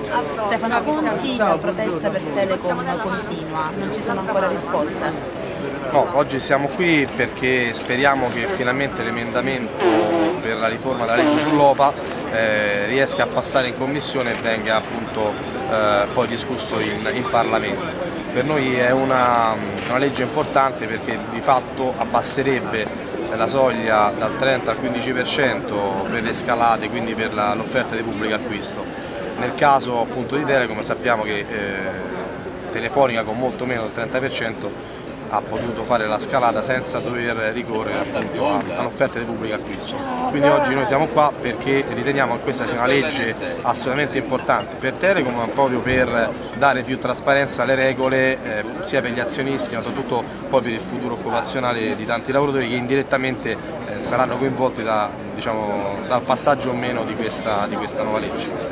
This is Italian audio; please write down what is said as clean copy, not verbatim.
Stefano Conti, la protesta per Telecom continua, non ci sono ancora risposte. No, oggi siamo qui perché speriamo che finalmente l'emendamento per la riforma della legge sull'OPA riesca a passare in commissione e venga appunto poi discusso in Parlamento. Per noi è una legge importante perché di fatto abbasserebbe la soglia dal 30 al 15% per le scalate, quindi per l'offerta di pubblico acquisto. Nel caso appunto di Telecom sappiamo che Telefonica con molto meno del 30% ha potuto fare la scalata senza dover ricorrere appunto all'offerta di pubblico acquisto. Quindi oggi noi siamo qua perché riteniamo che questa sia una legge assolutamente importante per Telecom, ma proprio per dare più trasparenza alle regole sia per gli azionisti ma soprattutto poi per il futuro occupazionale di tanti lavoratori che indirettamente saranno coinvolti dal passaggio o meno di questa nuova legge.